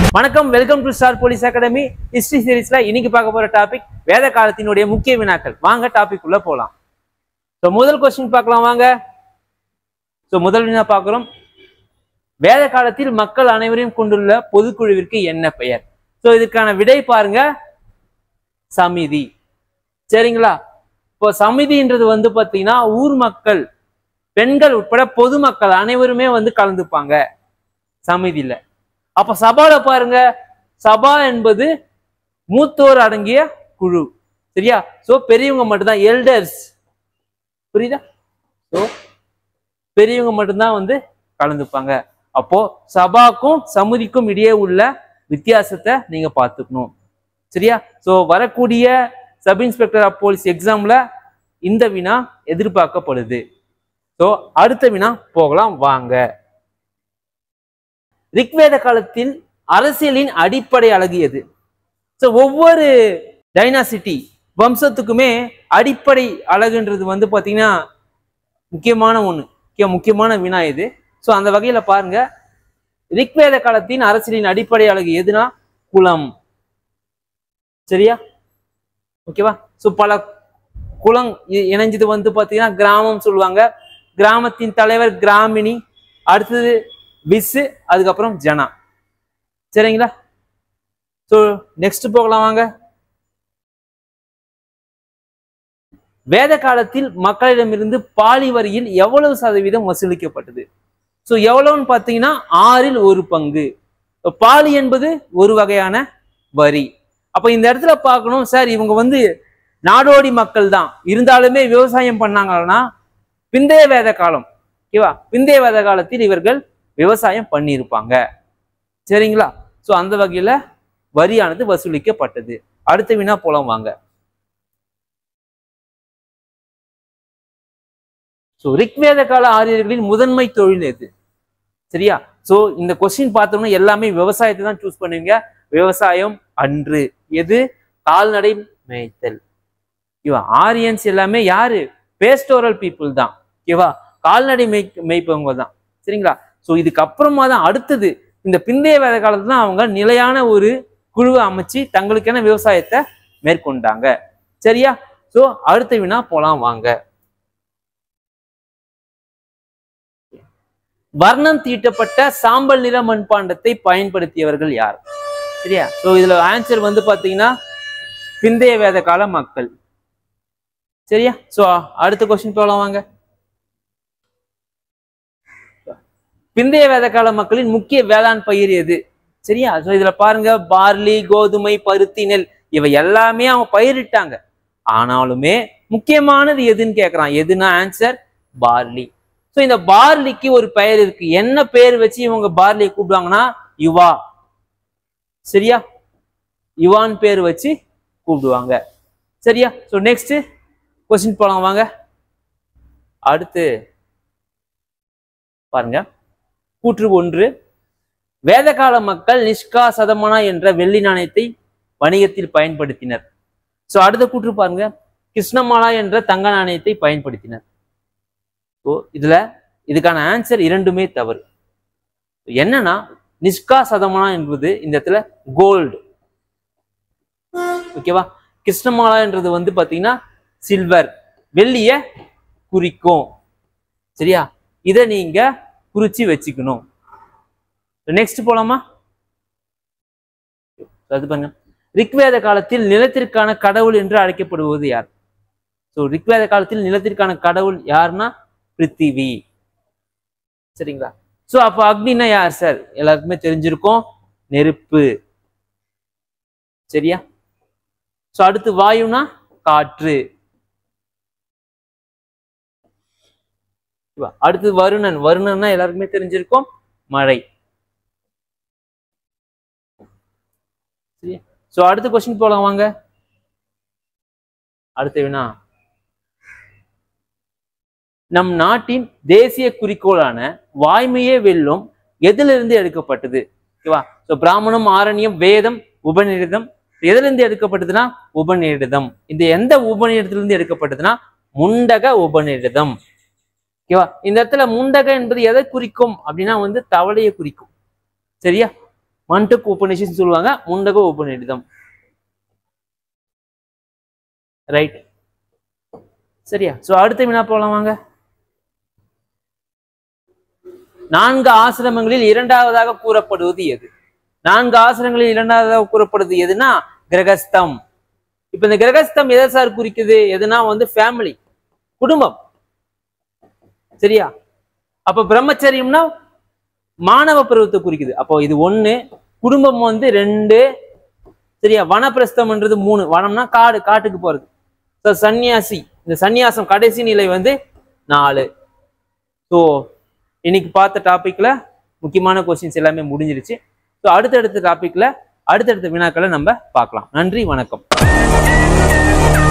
வணக்கம், welcome to star police academy history சீரிஸ்ல இன்னைக்கு பார்க்க போற டாபிக் வேத காலத்தினுடைய முக்கிய வினாக்கள். வாங்க டாபிக் உள்ள போலாம். முதல் கொஸ்டின் பார்க்கலாம் வாங்க. முதல் வினா பார்க்கிறோம். வேத காலத்தில் மக்கள் அனைவரையும் கொண்டுள்ள பொதுக்குழுவிற்கு என்ன பெயர்? இதுக்கான விடை பாருங்க, சமிதி. சரிங்களா? இப்போ சமிதின்றது பாத்தீங்கன்னா ஊர் மக்கள், பெண்கள் உட்பட பொதுமக்கள் அனைவருமே கலந்துப்பாங்க சமிதியில. அப்ப சபால பாருங்க, சபா என்பது மூத்தோர் அடங்கிய குழு. சரியா? பெரியவங்க மட்டும்தான், எல்டர்ஸ். புரியுதா? பெரியவங்க மட்டும்தான் கலந்துப்பாங்க. அப்போ சபாக்கும் சமிதிக்கும் இடையே உள்ள வித்தியாசத்தை நீங்க பார்த்துக்கணும். சரியா? வரக்கூடிய சப் இன்ஸ்பெக்டர் ஆஃப் போலீஸ் எக்ஸாம்ல இந்த வினா எதிர்பார்க்கப்படுது. அடுத்த வினா போகலாம் வாங்க. ரிக்வேத காலத்தில் அரசியலின் அடிப்படை அழகு எது? ஒவ்வொரு டைனாசிட்டி வம்சத்துக்குமே அடிப்படை அழகுன்றது பாத்தீங்கன்னா முக்கியமான ஒண்ணு, முக்கியமான வினா இது. அந்த வகையில பாருங்க, ரிக்வேத காலத்தின் அரசியலின் அடிப்படை அழகு எதுனா குலம். சரியா? ஓகேவா? பல குலம் இணைஞ்சது பாத்தீங்கன்னா கிராமம் சொல்லுவாங்க. கிராமத்தின் தலைவர் கிராமினி, அடுத்தது விசு, அதுக்கப்புறம் ஜனா. சரிங்களா? நெக்ஸ்ட் போகலாம் வாங்க. வேத காலத்தில் மக்களிடமிருந்து பாலி வரியில் எவ்வளவு சதவீதம் வசூலிக்கப்பட்டது? எவ்வளவுன்னு பாத்தீங்கன்னா 1/6. பாலி என்பது ஒரு வகையான வரி. அப்ப இந்த இடத்துல பார்க்கணும், சார் இவங்க நாடோடி மக்கள் தான், இருந்தாலுமே விவசாயம் பண்ணாங்கன்னா பிந்தைய வேத காலம். ஓகேவா? பிந்தைய வேத காலத்தில் இவர்கள் விவசாயம் பண்ணியிருப்பாங்க. சரிங்களா? அந்த வகையில வரியானது வசூலிக்கப்பட்டது. அடுத்த வினா போலாம் வாங்க. ரிக்வேத கால ஆரியர்களின் முதன்மை தொழில் எது? சரியா? இந்த கொஸ்டின் பார்த்தோம்னா எல்லாமே விவசாயத்தை தான் சூஸ் பண்ணுவீங்க. விவசாயம் அன்று. எது? கால்நடை மேய்த்தல். ஆரியன்ஸ் எல்லாமே யாரு? பேஸ்டோரல் பீப்புள் தான். ஓகேவா? கால்நடை மேய்ப்பவங்க தான். சரிங்களா? இதுக்கு அப்புறமா தான் அடுத்தது இந்த பிந்தைய வேத காலத்துல தான் அவங்க நிலையான ஒரு குழுவை அமைச்சு தங்களுக்கான விவசாயத்தை மேற்கொண்டாங்க. சரியா? அடுத்த வினா போலாம் வாங்க. வர்ணம் தீட்டப்பட்ட சாம்பல் நிற மண்பாண்டத்தை பயன்படுத்தியவர்கள் யார்? சரியா? இதுல ஆன்சர் பாத்தீங்கன்னா பிந்தைய வேத கால மக்கள். சரியா? அடுத்த கொஸ்டின் போலாம் வாங்க. பிந்தைய வேத கால மக்களின் முக்கிய வேளாண் பயிர் எது? சரியா? இதுல பாருங்க, பார்லி, கோதுமை, பருத்தி, நெல் இவை எல்லாமே அவங்க பயிரிட்டாங்க. ஆனாலுமே முக்கியமானது எதுன்னு கேக்குறான். எதுனா ஆன்சர் பார்லி. இந்த பார்லிக்கு ஒரு பெயர் இருக்கு. என்ன பெயர் வச்சு இவங்க பார்லியை கூப்பிடுவாங்கன்னா யுவா. சரியா? யுவான் பேர் வச்சு கூப்பிடுவாங்க. சரியா? நெக்ஸ்ட் கொஸ்டின் போலாம் வாங்க. அடுத்து பாருங்க, கூற்று 1. வேதகால மக்கள் நிஷ்காசதமனா என்ற வெள்ளி நாணயத்தை வணிகத்தில் பயன்படுத்தினர். அடுத்த கூற்று பாருங்க, கிருஷ்ணமாலா என்ற தங்க நாணயத்தை பயன்படுத்தினர். இதுக்கான ஆன்சர் இரண்டுமே தவறு. என்னன்னா நிஷ்காசதமனா என்பது இந்த இடத்துல கோல்டு. ஓகேவா? கிருஷ்ணமாலா என்றது பாத்தீங்கன்னா சில்வர், வெள்ளிய குறிக்கும். சரியா? இதை நீங்க குறிச்சு வச்சுக்கணும். நெக்ஸ்ட் போலாமா? அது பாருங்க, ரிக்வேத காலத்தில் நிலத்திற்கான கடவுள் என்று அழைக்கப்படுவது யார்? ரிக்வேத காலத்தில் நிலத்திற்கான கடவுள் யாருன்னா பிருத்திவி. சரிங்களா? அப்ப அக்னினா யார் சார்? எல்லாருக்குமே தெரிஞ்சிருக்கும், நெருப்பு. சரியா? அடுத்து வாயுனா காற்று. அடுத்து வருணன். வருணன்னா எல்லாருக்குமே தெரிஞ்சிருக்கும், மழை. அடுத்த கொஸ்டின் போலாம் வாங்க. அடுத்த வினா, நம் நாட்டின் தேசிய குறிக்கோளான வாய்மையே வெல்லும் எதிலிருந்து எடுக்கப்பட்டது? ஓகேவா? பிராமணம், ஆரண்யம், வேதம், உபநிடதம் எதிலிருந்து எடுக்கப்பட்டதுன்னா உபநிடதம். இந்த எந்த உபநிடத்திலிருந்து எடுக்கப்பட்டதுன்னா முண்டக உபநிடதம். ஓகேவா? இந்த இடத்துல முண்டக என்பது எதை குறிக்கும் அப்படின்னா தவளையை குறிக்கும். சரியா? மண்டக உபநிஷம் சொல்லுவாங்க, முண்டக உபநிடதம். ரைட், சரியா? சோ அடுத்த வினா போலாம் வாங்க. 4 ஆசிரமங்களில் இரண்டாவதாக கூறப்படுவது எது? 4 ஆசிரமங்களில் இரண்டாவதாக கூறப்படுவது எதுனா கிரகஸ்தம். இப்ப இந்த கிரகஸ்தம் எதை சார் குறிக்குது? எதுனா வந்து ஃபேமிலி, குடும்பம், சரியா? அப்ப பிரம்மச்சரியம்னா மாணவ பருவத்தை குறிக்குது. அப்போ இது 1, குடும்பம் வந்து 2, சரியா? வனப்பிரஸ்தம்ன்றது 3, வனம்னா காடு, காட்டுக்கு போறது. ஸோ சன்னியாசி, இந்த சன்னியாசம் கடைசி நிலை வந்து 4. ஸோ இன்னைக்கு பார்த்த டாபிக்ல முக்கியமான கொஸ்டின்ஸ் எல்லாமே முடிஞ்சிருச்சு. ஸோ அடுத்தடுத்த டாபிக்ல அடுத்தடுத்த வினாக்களை நம்ம பார்க்கலாம். நன்றி, வணக்கம்.